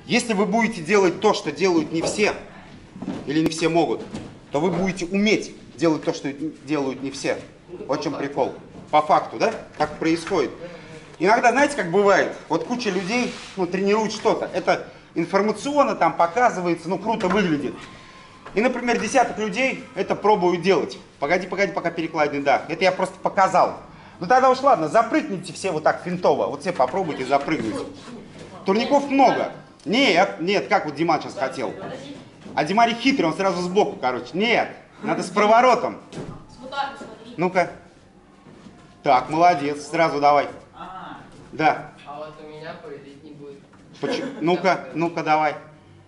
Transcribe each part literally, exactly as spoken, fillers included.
Если вы будете делать то, что делают не все, или не все могут, то вы будете уметь делать то, что делают не все. Вот в чем прикол. По факту, да? Так происходит. Иногда, знаете, как бывает, вот куча людей, ну, тренируют что-то. Это информационно там показывается, ну, круто выглядит. И, например, десяток людей это пробуют делать. Погоди, погоди, пока перекладины, да. Это я просто показал. Ну тогда уж ладно, запрыгните все вот так винтово. Вот все попробуйте запрыгнуть. Турников много. Нет, нет, как вот Диман сейчас хотел. А Димари хитрый, он сразу сбоку, короче. Нет, надо с проворотом. Ну-ка. Так, молодец, сразу давай. Да. А вот у меня повелить не будет. Ну-ка, ну-ка, давай.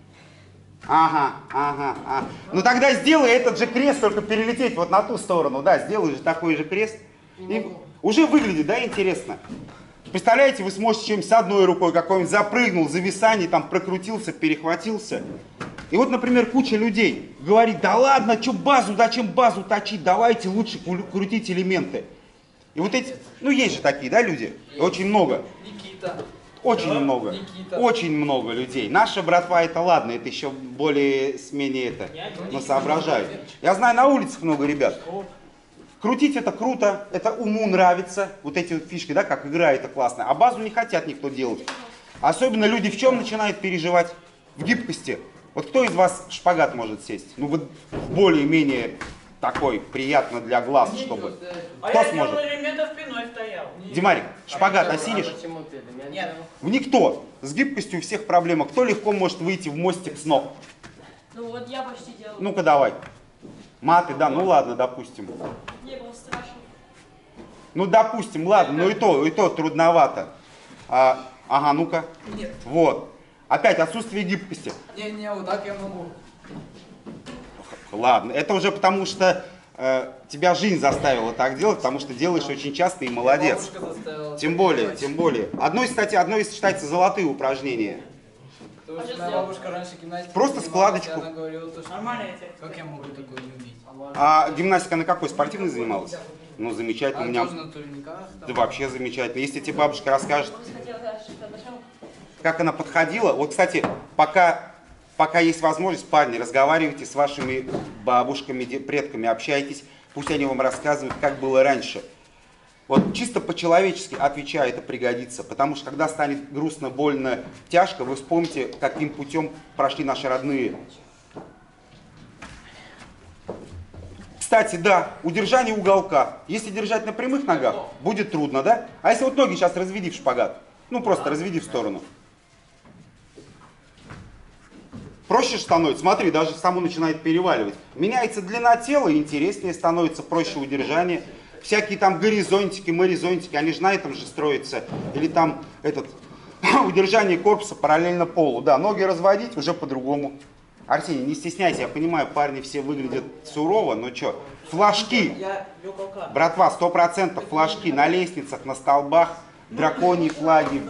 Ага, ага, ага. Ну тогда сделай этот же крест, только перелететь вот на ту сторону. Да, сделай же такой же крест. И уже выглядит, да, интересно. Представляете, вы сможете чем-нибудь с одной рукой какой-нибудь запрыгнул, зависание, там прокрутился, перехватился. И вот, например, куча людей говорит, да ладно, что базу, зачем базу точить, давайте лучше крутить элементы. И вот эти, ну есть же такие, да, люди? Очень много. Никита. Очень Да? много. Никита. Очень много людей. Наша братва это ладно, это еще более с менее это, но соображают. Я знаю, на улицах много ребят. Крутить это круто, это уму нравится, вот эти вот фишки, да, как игра, это классно. А базу не хотят никто делать. Особенно люди в чем начинают переживать? В гибкости. Вот кто из вас в шпагат может сесть? Ну вот более-менее такой, приятно для глаз, чтобы... А Кто я сможет? делал элементов спиной стоял. Димарик, шпагат осилишь? Нет. Никто. С гибкостью у всех проблема. Кто легко может выйти в мостик с ног? Ну вот я почти делал. Ну-ка давай. Маты, да, ну ладно, допустим. Мне было страшно. Ну допустим, ладно, но и то, и то трудновато. А, ага, ну-ка. Нет. Вот. Опять отсутствие гибкости. Не-не, вот так я могу. Ладно, это уже потому что э, тебя жизнь заставила так делать, потому что делаешь очень часто и молодец. Тем более, тем более. Одно из, кстати, одно из считается золотые упражнения. Потому что моя бабушка раньше гимнастикой Просто занималась, складочку. и она говорила, то, что Нормально я тебе. как я могу такое не уметь? А гимнастика на какой? Спортивной занималась? Ну, замечательно. А У меня... тоже на турниках. Да Там. вообще замечательно. Если тебе бабушка расскажет, Хотела сказать, что зачем? как она подходила. Вот, кстати, пока, пока есть возможность, парни, разговаривайте с вашими бабушками, предками, общайтесь. Пусть они вам рассказывают, как было раньше. Вот чисто по-человечески, отвечаю, это пригодится. Потому что когда станет грустно, больно, тяжко, вы вспомните, каким путем прошли наши родные. Кстати, да, удержание уголка. Если держать на прямых ногах, будет трудно, да? А если вот ноги сейчас разведи в шпагат? Ну, просто разведи в сторону. Проще становится, смотри, даже само начинает переваливать. Меняется длина тела, интереснее становится, проще удержание. Всякие там горизонтики, горизонтики, они же на этом же строятся. Или там этот, удержание корпуса параллельно полу. Да, ноги разводить уже по-другому. Арсений, не стесняйся, я понимаю, парни все выглядят сурово, но что, флажки, братва, сто процентов флажки на лестницах, на столбах, драконьи флаги.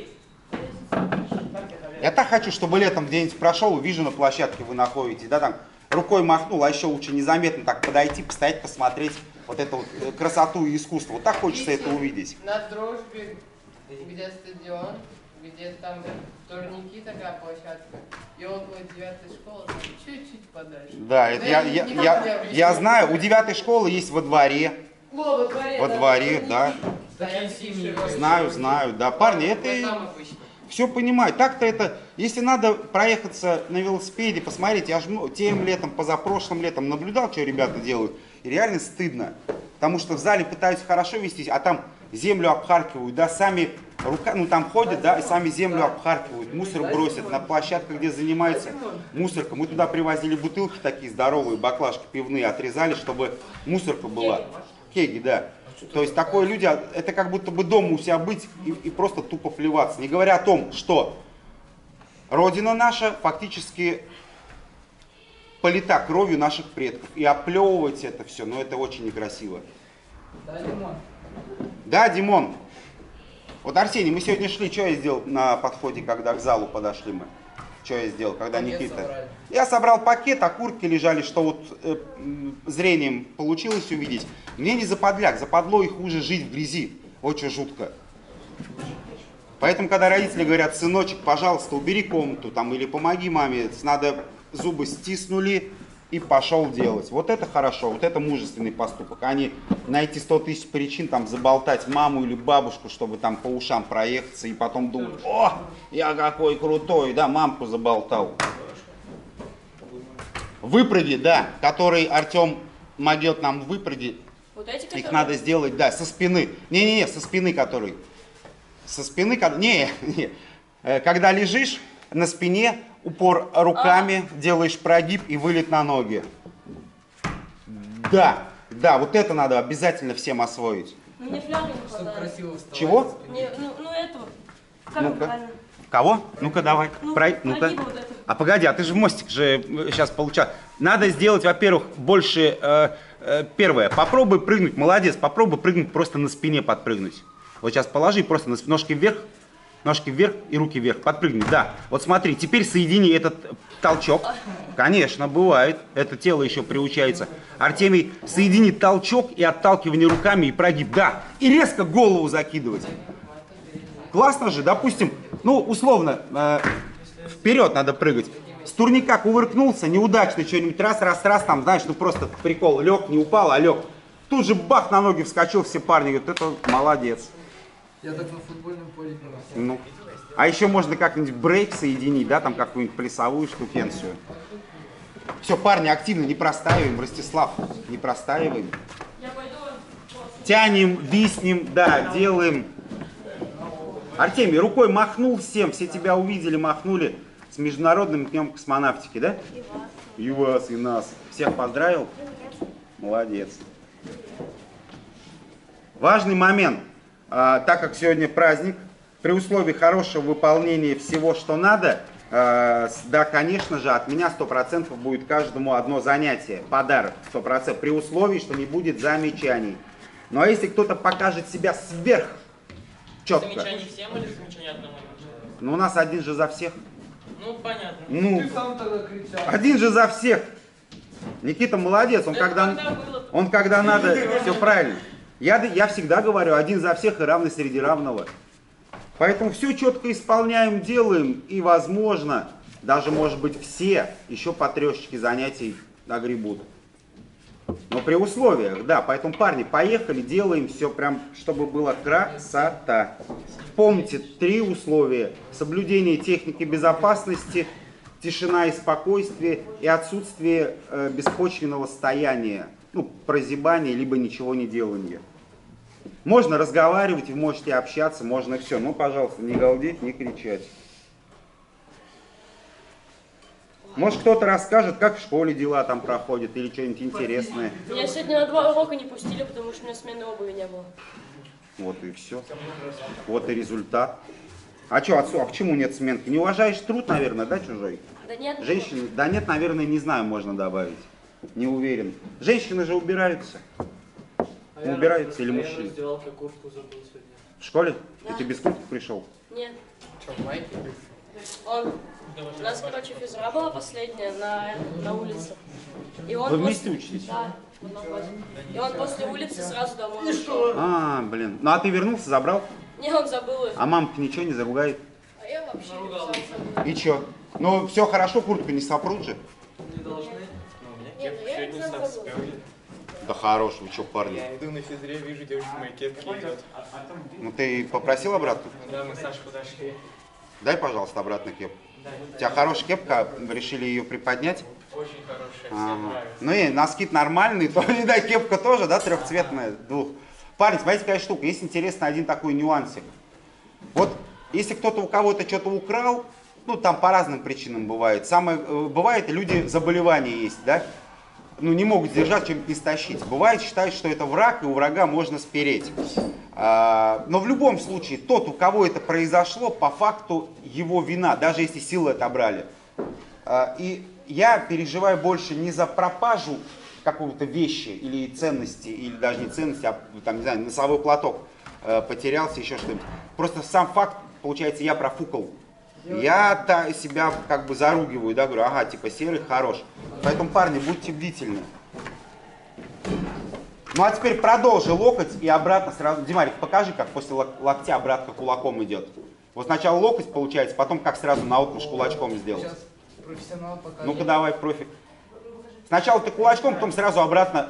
Я так хочу, чтобы летом где-нибудь прошел, вижу на площадке вы находитесь, да, там рукой махнул, а еще лучше незаметно так подойти, постоять, посмотреть вот эту вот красоту и искусство. Вот так хочется это увидеть. На Дружбе, где стадион, где там турники, такая площадка, и около девятой школы, там чуть-чуть подальше. Да, это я, я, я, я знаю, у девятой школы есть во дворе. О, во дворе, Во да, дворе, да. Такие зимние. Знаю, знаю, да. Парни, это все понимаю. Так-то это, если надо проехаться на велосипеде, посмотреть, я же тем летом, позапрошлым летом наблюдал, что ребята делают, и реально стыдно. Потому что в зале пытаются хорошо вестись, а там землю обхаркивают, да, сами рука, ну там ходят, да, и сами землю обхаркивают, мусор бросят на площадках, где занимаются мусорка. Мы туда привозили бутылки такие здоровые, баклажки пивные, отрезали, чтобы мусорка была. Кеги, да. То есть такое люди, это как будто бы дома у себя быть и, и просто тупо плеваться. Не говоря о том, что Родина наша фактически полита кровью наших предков. И оплевывать это все, но это очень некрасиво. Да, Димон. Да, Димон. Вот, Арсений, мы сегодня шли, что я сделал на подходе, когда к залу подошли мы? Что я сделал, когда Пакет Никита? собрали. Я собрал пакет, окурки лежали, что вот э, зрением получилось увидеть. Мне не заподляк, западло и хуже жить в грязи. Очень жутко. Поэтому, когда родители говорят: сыночек, пожалуйста, убери комнату, там, или помоги маме, надо, зубы стиснули и пошел делать. Вот это хорошо, вот это мужественный поступок. А не найти сто тысяч причин, там, заболтать маму или бабушку, чтобы там по ушам проехаться, и потом думать: о, я какой крутой, да, мамку заболтал. Выпрыги, да, который Артем могет нам выпрыги, Вот эти, которые... их надо сделать, да, со спины. Не-не-не, со спины который. Со спины, не, не, когда лежишь на спине, упор руками, а. делаешь прогиб и вылет на ноги. Да, да, вот это надо обязательно всем освоить. Ну, мне фляга не хватает. Чего? Не, ну, ну, этого. Как Ну-ка. правильно? Кого? Ну-ка, давай. Ну, Про... Ну-ка. вот это. А погоди, а ты же мостик же сейчас получал. Надо сделать, во-первых, больше... Э, э, первое, попробуй прыгнуть, молодец, попробуй прыгнуть, просто на спине подпрыгнуть. Вот сейчас положи просто ножки вверх, ножки вверх и руки вверх, подпрыгни, да. Вот смотри, теперь соедини этот толчок. Конечно, бывает, это тело еще приучается. Артемий, соедини толчок и отталкивание руками и прогиб, да. И резко голову закидывать. Классно же, допустим, ну, условно, э, вперед надо прыгать. С турника кувыркнулся, неудачно что-нибудь, раз, раз, раз, там, знаешь, ну просто прикол, лег, не упал, а лег. Тут же бах, на ноги вскочил, все парни говорят: это молодец. Я так на футбольном поле не раз. Ну, а еще можно как-нибудь брейк соединить, да, там какую-нибудь плясовую штукенцию. Все, парни, активно, не простаиваем, Ростислав, не простаиваем. Я пойду. Тянем, виснем, да, делаем. Артемий, рукой махнул всем, все тебя увидели, махнули. С Международным днем космонавтики, да? И вас. И вас, и нас. Всех поздравил? Молодец. Важный момент. А, так как сегодня праздник, при условии хорошего выполнения всего, что надо, а, да, конечно же, от меня сто процентов будет каждому одно занятие, подарок сто процентов, при условии, что не будет замечаний. Ну а если кто-то покажет себя сверх четко? Замечания всем или замечания одному? Ну у нас один же за всех. Ну, понятно. Ну, Ты сам тогда кричал. один же за всех. Никита молодец, он Это когда, когда было? он когда надо, все правильно. Я, я всегда говорю, один за всех и равный среди равного. Поэтому все четко исполняем, делаем, и, возможно, даже, может быть, все еще по трешечке занятий нагребут. Но при условиях, да. Поэтому, парни, поехали, делаем все прям, чтобы было красота. Помните, три условия. Соблюдение техники безопасности, тишина и спокойствие, и отсутствие э, беспочвенного стояния, ну, прозябания, либо ничего не делания. Можно разговаривать, вы можете общаться, можно все. Ну, пожалуйста, не галдеть, не кричать. Может, кто-то расскажет, как в школе дела там проходят, или что-нибудь интересное. Меня сегодня на два урока не пустили, потому что у меня смены обуви не было. Вот и все. Вот и результат. А что, отцу, а почему нет сменки? Не уважаешь труд, наверное, да, чужой? Да нет. Женщины, да нет, наверное, не знаю, можно добавить. Не уверен. Женщины же убираются. А я Убираются или я в мужчины? раздевалке куртку забыл сегодня. В школе? Да. И ты без куртки пришел? Нет. Что, майки? Он... У нас, короче, физра была последняя на, на улице. И он Вы вместе после... учитесь? Да, в одном классе. И он после улицы сразу домой ушел. А, блин. Ну а ты вернулся, забрал? Не, он забыл их. А мамка ничего не заругает? А я вообще не сам забыл. И чё? Ну все хорошо, куртку не сопрут же? Не должны. Ну, у меня Нет, кепка ну я сегодня экзамен сам забыла. спел. Да хорош, вы чё, парни? Я иду на физре, вижу, девушка в моей кепке идет. Ну ты попросил обратно? Да, мы с Сашей подошли. Дай, пожалуйста, обратно кепку. Да, У тебя хорошая кепка, решили ее приподнять? очень хорошая, всем Ага. нравится. Ну и носки нормальные, то и дай кепка тоже, да, трехцветная, двух. Парень, смотрите, какая штука, есть интересно один такой нюансик. Вот если кто-то у кого-то что-то украл, ну там по разным причинам бывает. Самое, бывает, люди заболевания есть, да? Ну не могут сдержать, что-нибудь не стащить. Бывает, считают, что это враг, и у врага можно спереть. А, но в любом случае, тот, у кого это произошло, по факту его вина, даже если силы отобрали. А, и я переживаю больше не за пропажу какого-то вещи или ценности, или даже не ценности, а там, не знаю, носовой платок э, потерялся, еще что-нибудь. Просто сам факт, получается, я профукал. Я-то себя как бы заругиваю, да, говорю, ага, типа серый хорош. Поэтому, парни, будьте бдительны. Ну а теперь продолжи локоть и обратно сразу. Димарик, покажи, как после локтя обратно кулаком идет. Вот сначала локоть получается, потом как сразу на наотмашь кулачком сделать. Сейчас профессионал покажет. Ну-ка давай, профи. Сначала ты кулачком, потом сразу обратно.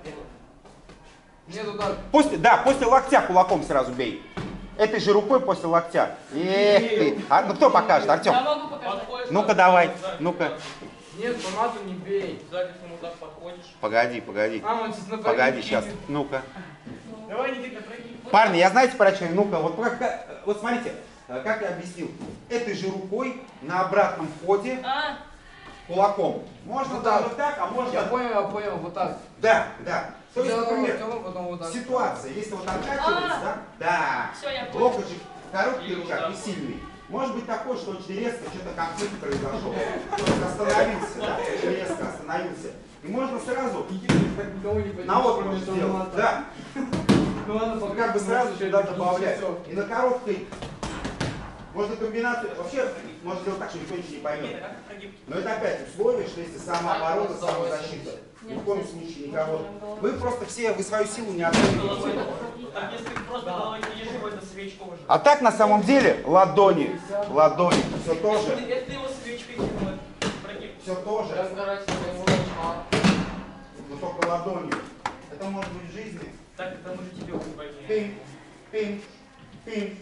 Нет, удар. После, да, после локтя кулаком сразу бей. Этой же рукой после локтя. Эх ты. А, ну кто покажет, Артем? Я могу показать. Ну-ка давай, ну-ка. Нет, по мату не бей. Сзади к нему так подходишь. Погоди, погоди. А, он сейчас на Погоди, прогиб сейчас. кинет. Ну-ка. Давай, Никита, прыгни. Парни, я знаете про что? Ну-ка, вот, как- как- вот смотрите, э, как я объяснил. Этой же рукой на обратном ходе А, кулаком. Можно Вот даже так. так, а можно... Я понял, я понял, вот так. Да, да. То есть, Сначала например, локтем, потом вот так. ситуация, если вот откачивается, А. да? Да. Всё, я понял. Локоть же короткий рычаг и сильный. Может быть такой, что очень резко что-то конфликт произошел. То есть остановился, да? Очень резко остановился. И можно сразу Так никого не понимаешь, на отмашь кроме этого сделать. мата. Да. Ну ладно, Ну, пока как бы сразу еще сюда не добавлять. всё. И на короткой можно комбинацию. Вообще можно сделать так, что никто ничего не поймет. Но это опять условие, что если самооборона, самозащита. Ни в коем случае никого. Вы просто все, вы свою силу не оцениваете. Так, если просто головой не ешь его, это свечка уже. А так на самом деле ладони, ладони, все то же, Это его свечкой кинул. Прогиб. все то Сейчас, же, короче, его начала. но только ладонью. Это может быть в жизни. Так, это мы же тебе убиваем. Пинг, пинг, пинг.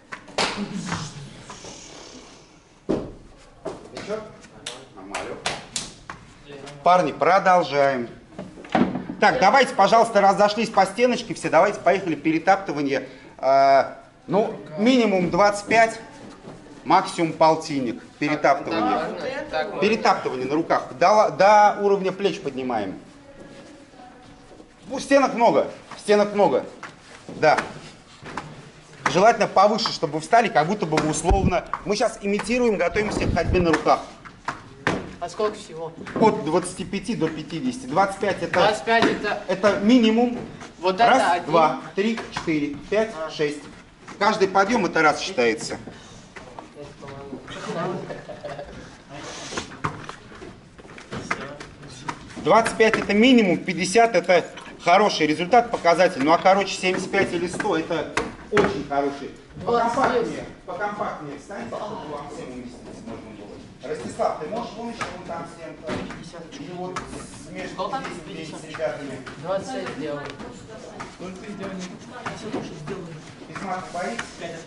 Ничего? Нормально. Парни, продолжаем. Так, давайте, пожалуйста, разошлись по стеночке все, давайте поехали перетаптывание. Э, ну, минимум двадцать пять, максимум полтинник. Перетаптывание. Так, можно? Так, можно. Перетаптывание на руках. До, до уровня плеч поднимаем. Ну, стенок много, стенок много. Да. Желательно повыше, чтобы вы встали, как будто бы вы условно... Мы сейчас имитируем, готовимся к ходьбе на руках. А сколько всего? От двадцати пяти до пятидесяти. двадцать пять это, двадцать пять это... это минимум. Вот Раз, это один. два, три, четыре, пять, А. шесть. Каждый подъем это раз считается. двадцать пять это минимум, пятьдесят это хороший результат, показатель. Ну а короче семьдесят пять или сто это очень хороший. Покомпактнее, покомпактнее встаньте, чтобы вам всем уместиться можно было. Ростислав, ты можешь помнить, что он там с кем-то? Или вот между здесь с ребятами? двадцать шесть сделал. Письма ты боишься?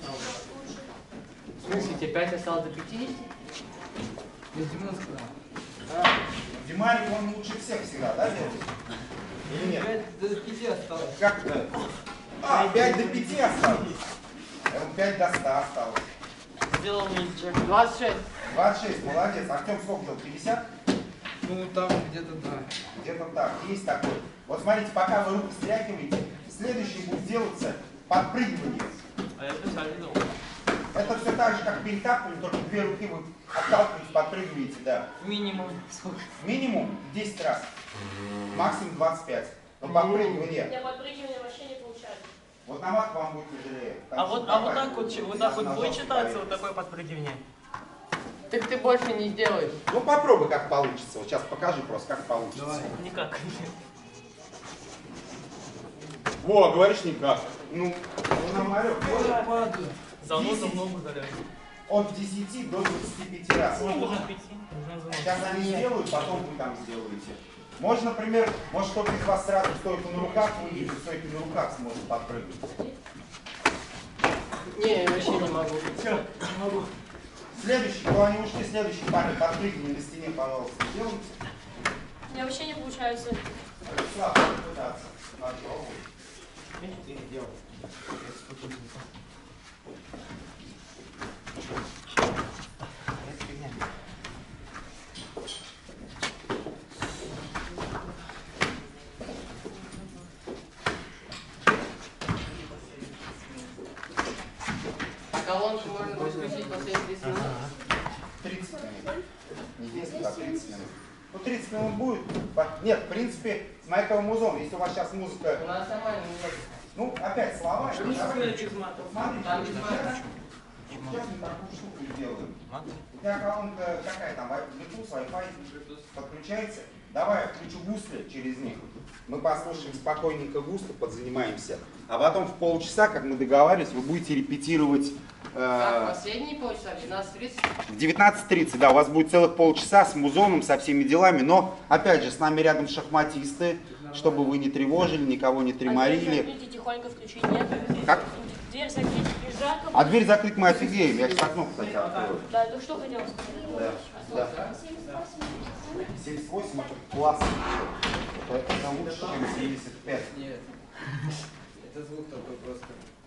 В смысле, тебе пять осталось до пятидесяти? Я Димон сказал. Димарик, он лучше всех всегда, да, делает? Или нет? Пять до пяти осталось. Как это? А, пять до пяти осталось. пять до ста осталось. Сделал мильчик. двадцать шесть. двадцать шесть, молодец. Артем сколько делал? пятьдесят? Ну там где-то да. Где-то так, есть такой. Вот смотрите, пока вы руки стряхиваете, следующий будет делаться подпрыгивание. А я специально делал. Это все так же, как перетапывание, только две руки вы отталкиваете, подпрыгиваете, да. Минимум. Сколько? Минимум десять раз, максимум двадцать пять. Но подпрыгивание, я подпрыгивание вообще не получается. вот на мат вам будет тяжелее. А вот, а вот так вот, вот так вот будет считаться вот такое подпрыгивание? Так ты больше не сделаешь. Ну попробуй, как получится. Вот сейчас покажи просто, как получится. Давай. Никак. Во, говоришь никак. Ну, ну нормально. Я падаю. Заноза в ногу заляжет. От десяти до двадцати пяти раз. Нужно пяти. Нужно заноза. Сейчас они сделают, потом вы там сделаете. Можно, например, может кто-то из вас сразу стойку на руках выйдет, стойку на руках сможет подпрыгнуть. Не, я вообще не могу. Все, не могу. Следующий, кто они ушли, следующий парень, подпрыгни на стене, пожалуйста, сделайте. У меня вообще не получается. Слабо пытаться. Надо пробовать. Делай. А колонку можно будет включить последние тридцать минут? тридцать минут. Не десять, а тридцать минут. Ну, тридцать минут будет. Нет, в принципе, с майковым музон, если у вас сейчас музыка, У нас нормально нет. ну, опять слова. Что давайте. без мата? Смотрите, Там без сейчас, мата. сейчас мы такую штуку сделаем. У тебя колонка какая там? Bluetooth, Wi-Fi? Подключается? Давай я включу гусли через них. Мы послушаем спокойненько гусли, подзанимаемся. А потом в полчаса, как мы договаривались, вы будете репетировать... Как, Э, последний полчаса, в девятнадцать тридцать? в девятнадцать тридцать, да, у вас будет целых полчаса с музоном, со всеми делами. Но, опять же, с нами рядом шахматисты, чтобы вы не тревожили, никого не А дверь треморили. закрыть и тихонько включить, нет? Как? Дверь закрыть и жарко. А дверь закрыть мы офигеем. Я сейчас окно, кстати, открою. Да, ты что хотела сказать? Да, да. семьдесят восемь это классно. Это, это лучше, чем семьдесят пять. Нет. Это звук такой просто.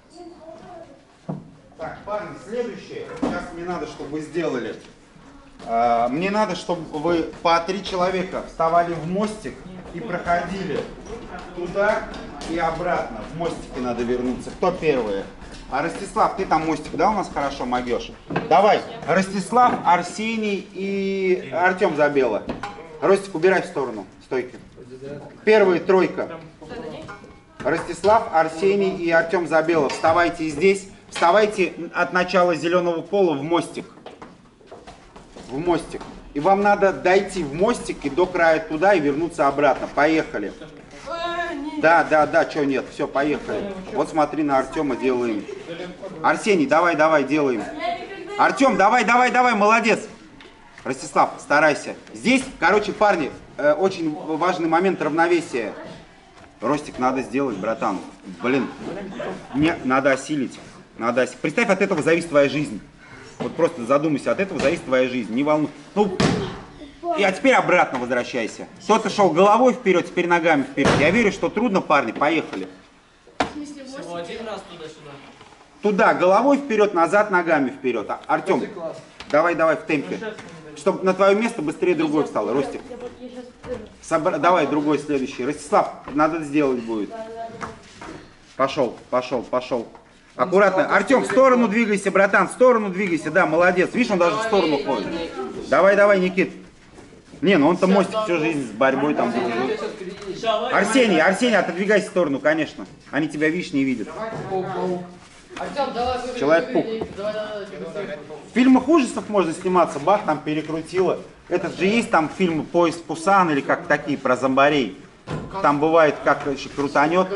Так, парни, следующее. Сейчас мне надо, чтобы вы сделали. А, Мне надо, чтобы вы по три человека вставали в мостик и проходили туда и обратно. В мостике надо вернуться. Кто первый? А Ростислав, ты там мостик, да, у нас хорошо могешь? Давай, Ростислав, Арсений и Артем Забела. Ростик, убирай в сторону стойки. Первая тройка. Ростислав, Арсений и Артем Забела. Вставайте здесь. Вставайте от начала зеленого пола в мостик. В мостик. И вам надо дойти в мостик и до края туда и вернуться обратно. Поехали. Да, да, да, что нет, все, поехали. Вот смотри на Артема, делаем. Арсений, давай, давай, делаем. Артем, давай, давай, давай, молодец. Ростислав, старайся. Здесь, короче, парни, э, очень важный момент равновесия. Ростик надо сделать, братан. Блин, не, надо осилить. Надо осилить. Представь, от этого зависит твоя жизнь. Вот просто задумайся, от этого зависит твоя жизнь. Не волнуй. Ну, и, а теперь обратно возвращайся. Кто-то шел головой вперед, теперь ногами вперед. Я верю, что трудно, парни, поехали. Всего один раз туда-сюда. Туда, головой вперед, назад, ногами вперед. А, Артем, давай, давай в темпе. Чтобы на твое место быстрее другой встал. Ростик, собра... давай другой следующий. Ростислав, надо сделать будет. Пошел, пошел, пошел. Аккуратно. Артем, в сторону двигайся, братан, в сторону двигайся. Да, молодец. Видишь, он даже в сторону ходит. Давай, давай, Никит. Не, ну он-то мостик всю жизнь с борьбой там дружит. Арсений, Арсений, отодвигайся в сторону, конечно. Они тебя, видишь, не видят. Артем, давай, выбери, Человек-паук. выбери. Давай, давай, давай. В фильмах ужасов можно сниматься, бах, там перекрутило. Этот же есть там фильм «Поезд Пусан» или как такие про зомбарей. Там бывает, как короче, крутанет.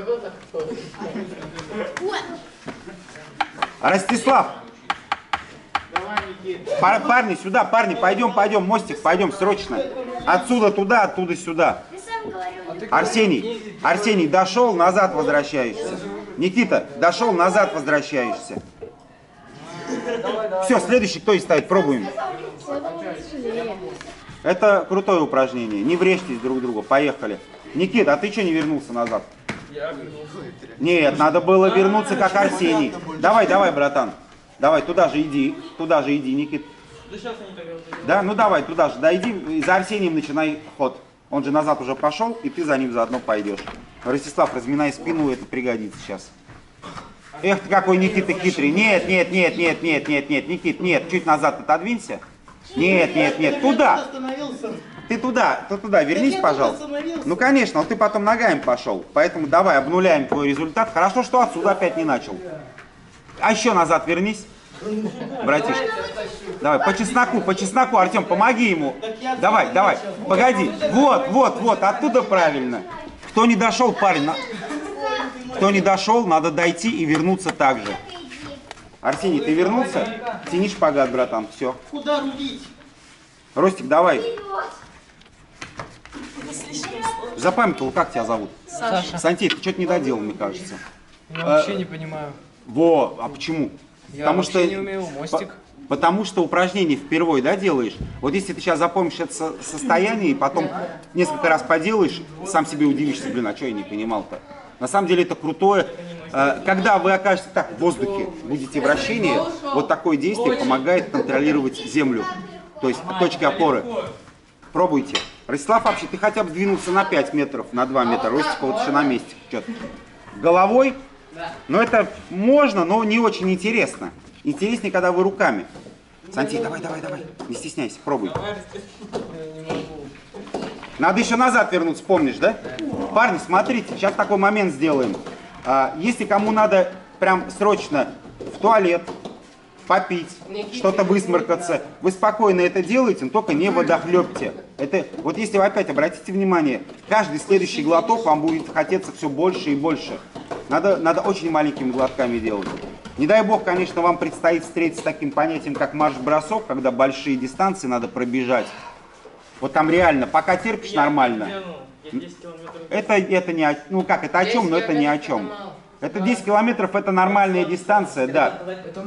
Ростислав! Пар парни, сюда, парни, пойдем, пойдем, мостик, пойдем, срочно. Отсюда туда, оттуда сюда. Арсений, Арсений, дошел, назад возвращаешься. Никита, дошел, назад возвращаешься. Все, следующий кто и ставит, пробуем. Это крутое упражнение, не врежьтесь друг другу, поехали. Никита, а ты что не вернулся назад? Нет, надо было вернуться как Арсений. Давай, давай, братан. Давай, туда же иди, туда же иди, Никит. Да, ну давай, туда же, дойди, и за Арсением начинай ход. Он же назад уже пошел, и ты за ним заодно пойдешь. Ростислав, разминай спину, это пригодится сейчас. Эх ты какой Никита хитрый. Нет, нет, нет, нет, нет, нет, нет, Никит, нет, чуть назад отодвинься. Нет, нет, нет, туда. Ты туда, ты туда, вернись, пожалуйста. Ну, конечно, но ты потом ногами пошел. Поэтому давай, обнуляем твой результат. Хорошо, что отсюда опять не начал. А еще назад вернись, братишка. Давай, по чесноку, по чесноку, Артем, помоги ему. Давай, давай, погоди. Вот, вот, вот, оттуда правильно. Кто не дошел, парень, на... кто не дошел, надо дойти и вернуться так же. Арсений, ты вернулся? Тяни шпагат, братан, все. Куда рулить? Ростик, давай. Запамятовал, как тебя зовут? Саша. Сантей, ты что-то не доделал, мне кажется. Я вообще не понимаю. Во, а почему? Я потому вообще что, не умею мостик. По, потому что упражнение впервой, да, делаешь. Вот если ты сейчас запомнишь это со- состояние и потом несколько раз поделаешь, сам себе удивишься, блин, а что я не понимал-то? На самом деле это крутое. Э, Когда вы окажетесь так в воздухе, будете вращение, вот такое действие помогает контролировать землю. То есть точки опоры. Пробуйте. Ростислав, вообще, ты хотя бы двинулся на пять метров, на два метра. Ростик вот еще на месте. Что-то. Головой. Но это можно, но не очень интересно. Интереснее, когда вы руками. Сантей, давай, давай, давай. Не стесняйся, пробуй. Надо еще назад вернуться, помнишь, да? Парни, смотрите, сейчас такой момент сделаем. А, если кому надо прям срочно в туалет, попить, что-то высморкаться. Вы спокойно это делаете, но только не водохлебьте. Это, вот если вы опять обратите внимание, каждый следующий глоток вам будет хотеться все больше и больше. Надо, надо очень маленькими глотками делать. Не дай бог, конечно, вам предстоит встретиться с таким понятием, как марш-бросок, когда большие дистанции надо пробежать. Вот там реально, пока терпишь нормально. Это, это не о, ну как, это о чем, но это не о чем. Это десять километров, это нормальная дистанция, да.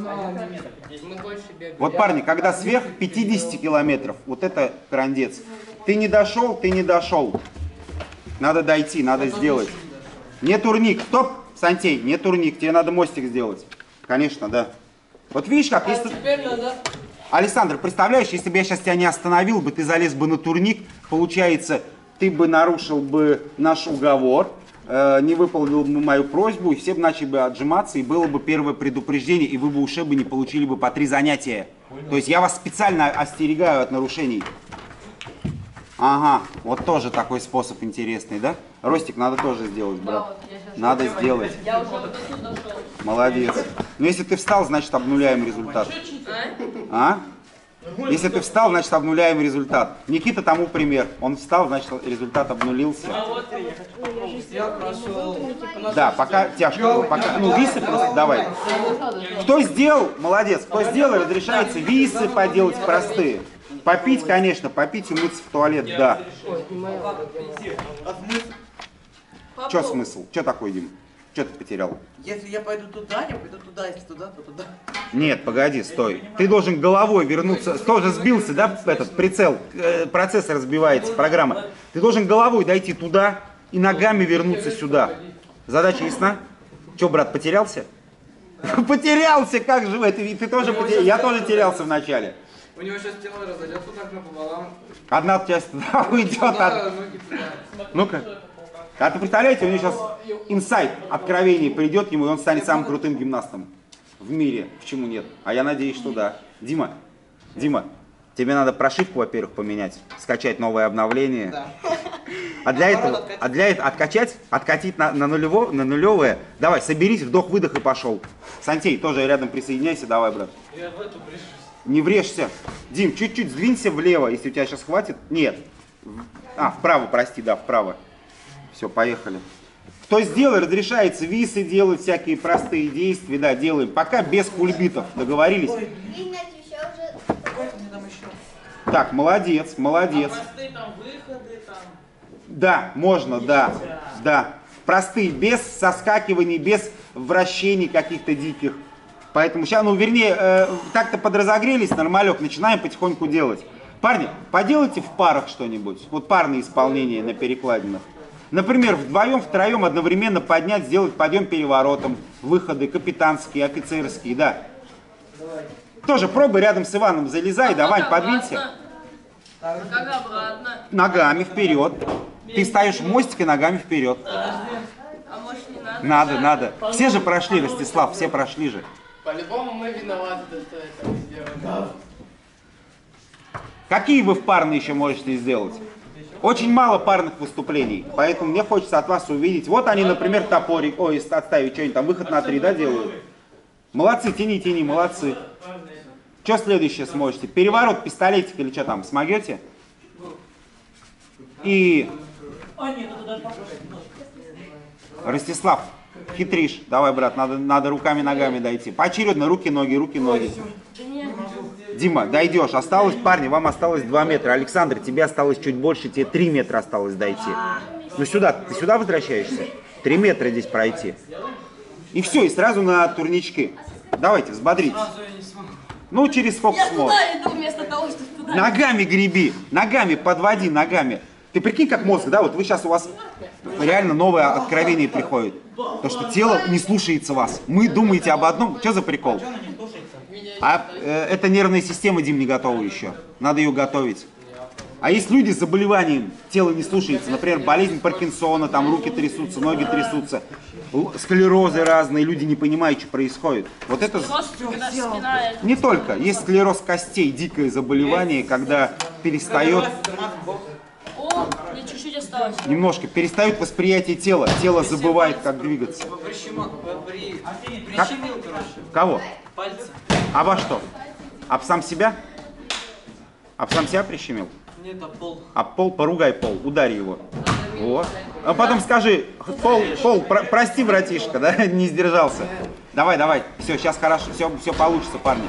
Вот, парни, когда сверх пятидесяти километров, вот это крандец. Ты не дошел, ты не дошел. Надо дойти, надо сделать. Не турник, стоп, Сантей, не турник, тебе надо мостик сделать. Конечно, да. Вот видишь как, если... Теперь надо... Александр, представляешь, если бы я сейчас тебя не остановил бы, ты залез бы на турник, получается, ты бы нарушил бы наш уговор, э, не выполнил бы мою просьбу, и все бы начали бы отжиматься, и было бы первое предупреждение, и вы бы уже бы не получили бы по три занятия. То есть я вас специально остерегаю от нарушений. Ага, вот тоже такой способ интересный, да? Ростик, надо тоже сделать, брат. Да, вот я сейчас- Надо сделать. Я уже вот до сюда дошел. Молодец. Но если ты встал, значит обнуляем результат. А? Если ты встал, значит обнуляем результат. Никита тому пример. Он встал, значит результат обнулился. Я прошел. Да, пока тяжко. Пока, ну, висы просто давай. Кто сделал, молодец. Кто сделал, разрешается висы поделать простые. Попить, конечно, попить и мыться в туалет, да. Че смысл? Че такой, Дим? Че ты потерял? Если я пойду туда, я пойду туда, если туда, то туда. Нет, погоди, стой. Ты должен головой вернуться. Тоже сбился, да, этот прицел, э, процессор разбивается, программа. Ты должен головой дойти туда и ногами вернуться сюда. Задача ясна? Че, брат, потерялся? Потерялся, как же вы? Ты, ты тоже потерялся? Я тоже терялся вначале. У него сейчас тело разойдется так напополам. Одна часть туда уйдет. Да, од- ноги туда. Ну-ка. А ты представляете, у него сейчас инсайт, откровение придет ему, и он станет самым крутым гимнастом в мире. Почему нет? А я надеюсь, что да. Дима, Дима, тебе надо прошивку, во-первых, поменять, скачать новое обновление. Да. А для этого, а для этого откачать, откатить на, на, нулево, на нулевое. Давай, соберись, вдох-выдох и пошел. Сантей, тоже рядом присоединяйся, давай, брат. Я в эту брешусь. Не врежься. Дим, чуть-чуть сдвинься влево, если у тебя сейчас хватит. Нет. А, вправо, прости, да, вправо. Все, поехали. Кто сделал, разрешается висы делать, всякие простые действия, да, делаем. Пока без кульбитов, договорились? Так, молодец, молодец. Простые там выходы, там. Да, можно, да, да. Простые, без соскакиваний, без вращений каких-то диких. Поэтому сейчас, ну, вернее, э, так-то подразогрелись, нормалек, начинаем потихоньку делать. Парни, поделайте в парах что-нибудь. Вот парные исполнения на перекладинах. Например, вдвоем, втроем одновременно поднять, сделать подъем переворотом, выходы капитанские, офицерские, да. Тоже пробуй рядом с Иваном, залезай, давай, подвинься. Как обратно? Ногами вперед. Ты ставишь в мостик и ногами вперед. А может не надо? Надо, надо. Все же прошли, Ростислав, все прошли же. По-любому мы виноваты, что это мы сделали. Какие вы в парные еще можете сделать? Очень мало парных выступлений, поэтому мне хочется от вас увидеть. Вот они, например, топорик, ой, отставить что-нибудь там, выход на три, да, делают? Молодцы, тяни, тяни, молодцы. Что следующее сможете? Переворот, пистолетик или что там, смогете? И... Ростислав, хитришь. Давай, брат, надо, надо руками-ногами дойти. Поочередно, руки-ноги, руки-ноги. Дима, дойдешь. Осталось, парни, вам осталось два метра. Александр, тебе осталось чуть больше, тебе три метра осталось дойти. Ну сюда, ты сюда возвращаешься? три метра здесь пройти. И все, и сразу на турнички. Давайте, взбодритесь. Ну, через сколько Я сможешь. туда иду вместо того, чтобы туда. Ногами греби, ногами подводи, ногами. Ты прикинь, как мозг, да, вот вы сейчас, у вас реально новое откровение приходит. То, что тело не слушается вас. Мы думаете об одном, что за прикол? А э, эта нервная система, Дим, не готова еще. Надо ее готовить. А есть люди с заболеванием, тело не слушается, например, болезнь Паркинсона, там руки трясутся, ноги трясутся, склерозы разные, люди не понимают, что происходит. Вот это Просто когда спина... не только, есть склероз костей, дикое заболевание, когда перестает, О, мне чуть-чуть осталось. немножко перестает восприятие тела, тело забывает, как двигаться. Прищемил, при... Как? Прищемил, короче. Кого? Пальцы. А во что? Об сам себя? Об сам себя прищемил? Нет, а пол. Об пол, поругай пол, ударь его. Вот. А потом скажи, пол, пол, про, прости, братишка, да, не сдержался. Давай, давай, все, сейчас хорошо, все, все получится, парни.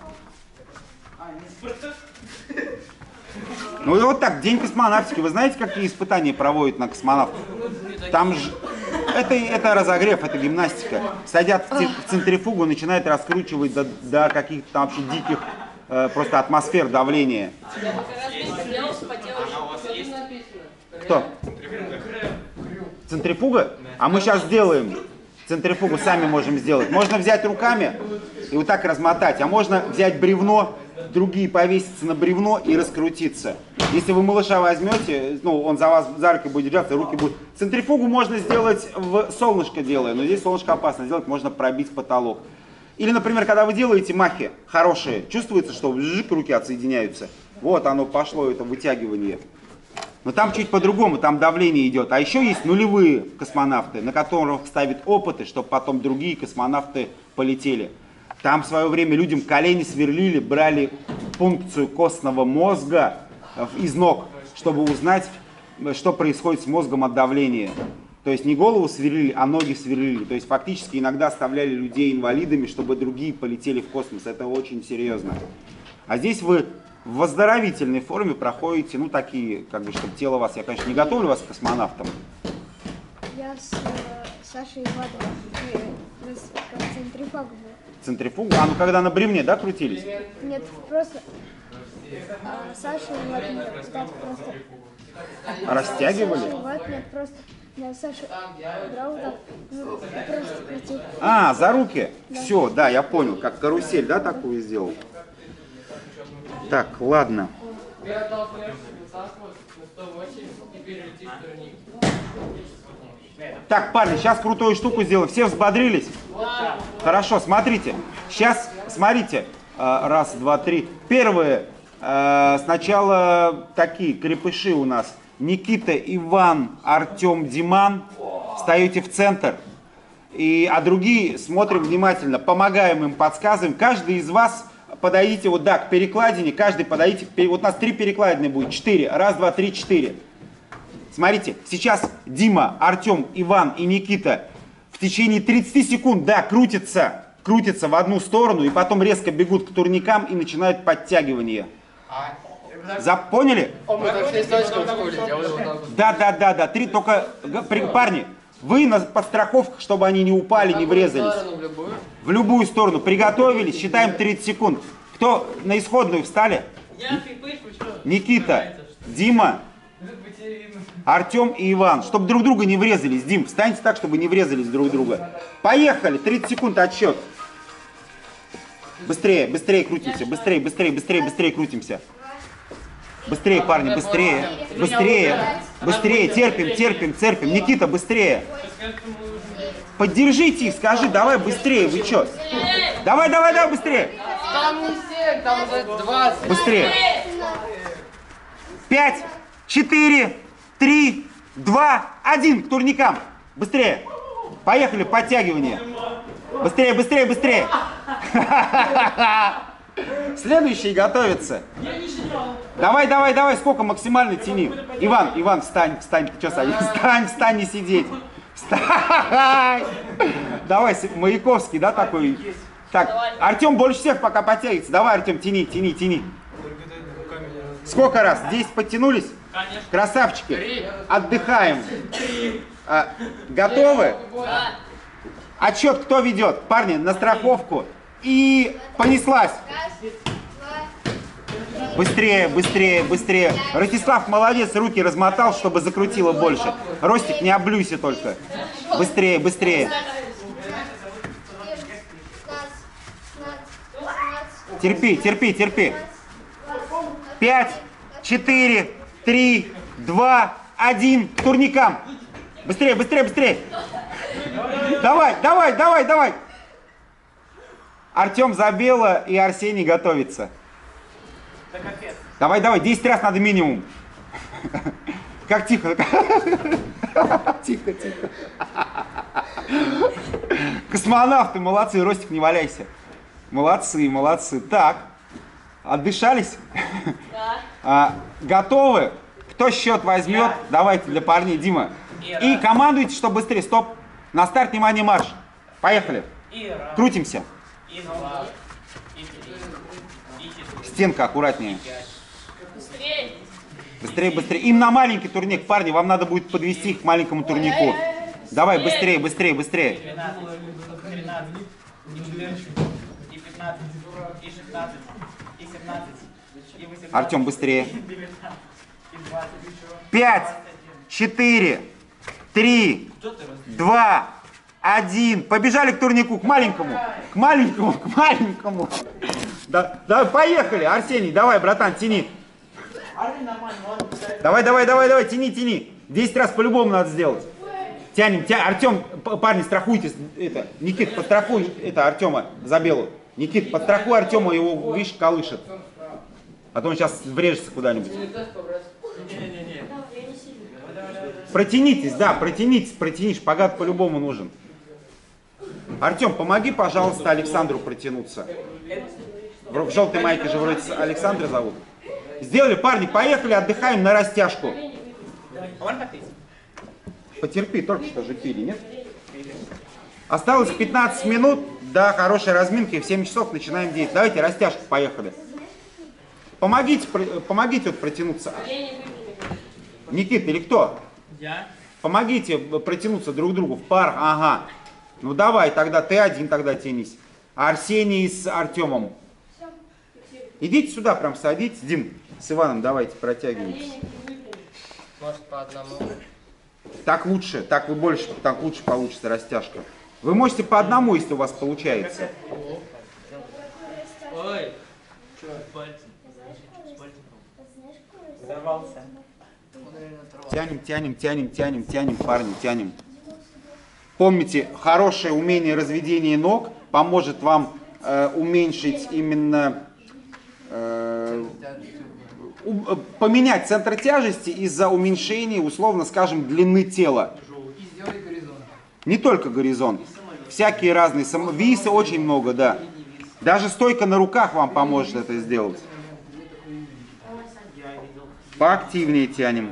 Ну и вот так, День космонавтики. Вы знаете, какие испытания проводят на космонавтов? Там же... Это, это разогрев, это гимнастика. Садят в, в центрифугу, начинают раскручивать до, до каких-то там вообще диких э, просто атмосфер давления. Я как раз вместе делал, вспотел еще. Кто? Центрифуга? А мы сейчас сделаем. Центрифугу сами можем сделать. Можно взять руками и вот так размотать, а можно взять бревно, другие повеситься на бревно и раскрутиться. Если вы малыша возьмете, ну, он за вас за руки будет держаться, руки будут... Центрифугу можно сделать в солнышко делая, но здесь солнышко опасно сделать, можно пробить потолок. Или, например, когда вы делаете махи хорошие, чувствуется, что жик, руки отсоединяются. Вот оно пошло, это вытягивание. Но там чуть по-другому, там давление идет. А еще есть нулевые космонавты, на которых ставят опыты, чтобы потом другие космонавты полетели. Там в свое время людям колени сверлили, брали пункцию костного мозга из ног, чтобы узнать, что происходит с мозгом от давления. То есть не голову сверлили, а ноги сверлили. То есть фактически иногда оставляли людей инвалидами, чтобы другие полетели в космос. Это очень серьезно. А здесь вы в выздоровительной форме проходите, ну такие, как бы, чтобы тело вас, я, конечно, не готовлю вас к космонавтам. Я с э, Сашей Ивановым э, как центрифуга был. Центрифугу? А, ну когда на бревне, да, крутились? Нет, просто а, Саша и Владимир так просто... Растягивали? Саша и Владимир просто... Я Саша брал так, ну, и просто крутил. А, за руки? Да. Все, да, я понял, как карусель, да, такую сделал? Так, ладно. Ты отдал флешку вот так вот на сто восемь и перелетишь в турник. Так, парни, сейчас крутую штуку сделаем. Все взбодрились? Да. Хорошо, смотрите. Сейчас, смотрите. Раз, два, три. Первые. Сначала такие крепыши у нас. Никита, Иван, Артем, Диман. Встаете в центр. И, а другие смотрим внимательно. Помогаем им, подсказываем. Каждый из вас подойдите вот да, к перекладине. Каждый подойдите. Вот у нас три перекладины будет. Четыре. Раз, два, три, четыре. Смотрите, сейчас Дима, Артем, Иван и Никита в течение тридцати секунд, да, крутятся, крутятся в одну сторону и потом резко бегут к турникам и начинают подтягивание. За, поняли? Он мы так шесть точков в школе делали вот так вот. Да, да, да, да, три, только, при, парни, вы на подстраховках, чтобы они не упали, не врезались. В любую? В любую сторону. Приготовились, считаем тридцать секунд. Кто на исходную встали? Я крепыш, вы что? Никита, Дима, Артем и Иван, чтобы друг друга не врезались. Дим, встаньте так, чтобы не врезались друг друга. Поехали, тридцать секунд отсчет. Быстрее, быстрее крутимся, быстрее, быстрее, быстрее, быстрее крутимся. Быстрее, парни, быстрее, быстрее, быстрее, терпим, терпим, терпим. Никита, быстрее. Поддержите их, скажи, давай быстрее, вы что? Давай, давай, давай, быстрее. Там не семь, там уже двадцать. Быстрее. Пять, четыре, три, два, один. К турникам. Быстрее. Поехали, подтягивание. Быстрее, быстрее, быстрее. Следующий готовится. Давай, давай, давай, сколько максимально тяни. Иван, Иван, встань, встань. Ты что, Саня? Встань, встань, не сидеть. Встань. Давай, Маяковский, да, такой. Так, Артем больше всех пока подтягивается. Давай, Артем, тяни, тяни, тяни. Сколько раз? десять подтянулись? Конечно. Красавчики. Отдыхаем. А, готовы? Отсчет кто ведет? Парни, на страховку. И понеслась. Быстрее, быстрее, быстрее. Ростислав молодец, руки размотал, чтобы закрутило больше. Ростик, не облюйся только. Быстрее, быстрее. Терпи, терпи, терпи. Пять, четыре, три, два, один. К турникам. Быстрее, быстрее, быстрее. Давай, давай, давай, давай. Артем Забела и Арсений готовится. Давай, давай, десять раз надо минимум. Как тихо. Тихо, тихо. Космонавты, молодцы, Ростик, не валяйся. Молодцы, молодцы. Так, отдышались? Да. А, готовы? Кто счет возьмет? Давайте для парней, Дима. И командуйте, что быстрее. Стоп. На старт, внимание, марш. Поехали. Крутимся. Стенка аккуратнее. Быстрее. Быстрее, быстрее. Им на маленький турник, парни, вам надо будет подвести их к маленькому турнику. Давай, быстрее, быстрее, быстрее. тринадцать, и четырнадцать, и пятнадцать, и шестнадцать, и семнадцать, и восемнадцать. Артем, быстрее. девятнадцать, и двадцать. Пять, четыре, три, два, один. Побежали к турнику, к маленькому. К маленькому, к маленькому. Да, да, поехали. Арсений, давай, братан, тяни. Давай, давай, давай, давай, тяни, тяни. Десять раз по-любому надо сделать. Тянем, тянем. Артем, парни, страхуйте. Это, Никит, подстрахуй это Артема за белую. Никит, подстрахуй Артема, его, видишь, колышет. А то он сейчас врежется куда-нибудь. Протянитесь, да, протянитесь, протянись. Шпагат по-любому нужен. Артем, помоги, пожалуйста, Александру протянуться. В желтой майке же вроде Александра зовут. Сделали, парни, поехали, отдыхаем на растяжку. Потерпи, только что же пили, нет? Осталось пятнадцать минут до хорошей разминки. В семь часов начинаем действовать. Давайте растяжку, поехали. Помогите, помогите вот протянуться. Никита или кто? Я. Помогите протянуться друг к другу в парах. Ага. Ну давай, тогда ты один тогда тянись. А Арсений с Артемом. Идите сюда, прям садитесь. Дим, с Иваном давайте протягивайтесь. Может, по одному. Так лучше, так вы больше, так лучше получится растяжка. Вы можете по одному, если у вас получается. Ой. Пальцем. Взорвался. Тянем, тянем, тянем, тянем, тянем, парни, тянем. Помните, хорошее умение разведения ног поможет вам э, уменьшить именно, э, у, поменять центр тяжести из-за уменьшения, условно скажем, длины тела. Не только горизонт, всякие разные, сам, висы очень много, да. Даже стойка на руках вам поможет это сделать. Поактивнее тянем.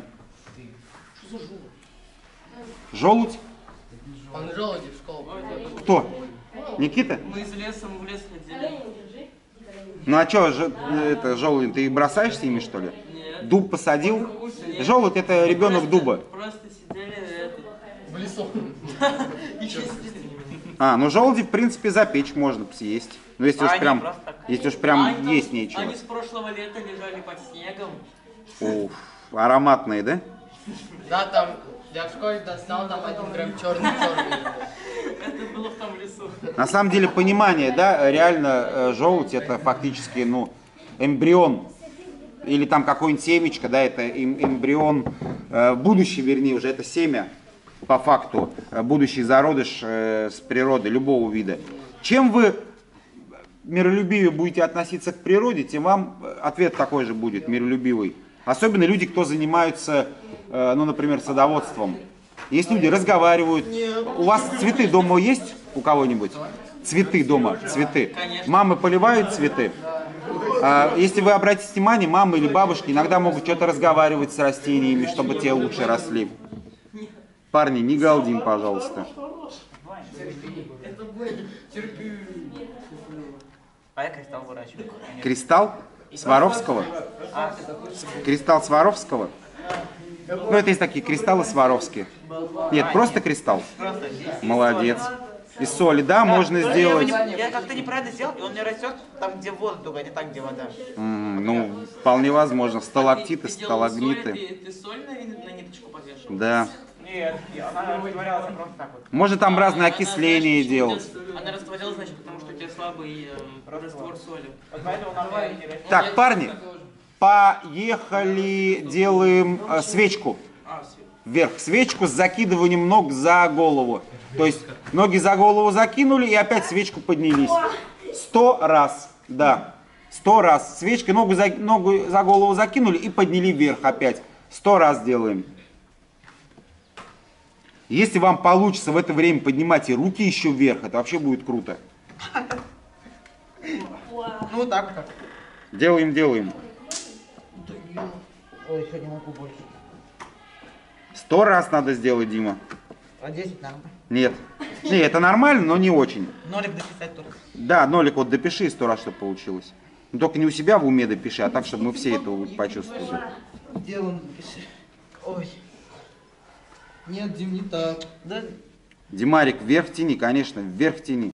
Желудь? Он желуди в школу. Кто? Никита? Мы из леса в лес ходили. Ну а что, это желудь, ты бросаешься ими, что ли? Нет. Дуб посадил? Желудь — это ребенок дуба. Просто сидели это. В лесу. И чистили. А, ну желуди, в принципе, запечь можно съесть. Ну если А уж они прям, просто так. если уж прям Они есть там- нечего. Они с прошлого лета лежали под снегом. Уф, ароматные, да? Да, там, я в школе достал, там один прям черный-черный. Это было в том лесу. На самом деле, понимание, да, реально э, желудь — это фактически, ну, эмбрион. Или там какое-нибудь семечко, да, это эм, эмбрион, э, будущий, вернее, уже это семя, по факту, э, будущий зародыш э, с природы, любого вида. Чем вы миролюбивее будете относиться к природе, тем вам ответ такой же будет, миролюбивый. Особенно люди, кто занимаются, э, ну, например, садоводством. Есть люди, разговаривают. У вас цветы дома есть у кого-нибудь? Цветы дома, цветы. Мамы поливают цветы. А если вы обратите внимание, мамы или бабушки иногда могут что-то разговаривать с растениями, чтобы те лучше росли. Парни, не галдим, пожалуйста. А я кристалл выращиваю. Кристалл Сваровского? Кристалл Сваровского? Ну, это есть такие кристаллы Сваровские. Нет, просто кристалл. Молодец. Из соли, да, можно Я, сделать. не- я как-то неправильно сделал, и он не растет там, где вода, только не там, где вода. М, Ну, вполне возможно. Сталактиты, Ты делал соль, сталагмиты. Ты, ты соль на, на ниточку подвешивал? Да. Нет, она растворялась просто так вот. Можно там разное Она, окисление знаешь, делать. Она растворялась, значит, потому что у тебя слабый э, раствор соли. Вот поэтому надо не растет. Так, парни, поехали, делаем э, свечку. А, все. Вверх. Свечку с закидыванием ног за голову. То есть ноги за голову закинули и опять свечку поднялись. Сто раз. Да. Сто раз. Свечкой ногу за, ногу за голову закинули и подняли вверх опять. Сто раз делаем. Если вам получится в это время поднимать и руки еще вверх, это вообще будет круто. Ну вот так вот как. Делаем, делаем. Ой, еще не могу больше. Сто раз надо сделать, Дима. А десять надо. Нет. Не, это нормально, но не очень. Нолик дописать только. Да, нолик вот допиши сто раз, чтобы получилось. Но только не у себя в уме допиши, а так, чтобы мы все это почувствовали. Где он допиши? Ой. Нет, Дим, не так. Да? Димарик, вверх тяни, конечно, вверх тяни.